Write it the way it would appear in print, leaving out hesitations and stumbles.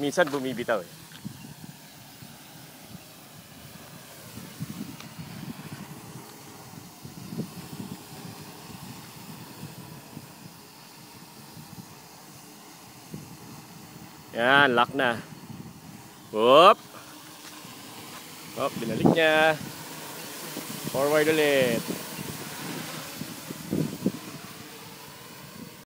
minsan bumibitaw eh. Yan, lock na. Whoop! Oh, binalik niya. Forward ulit.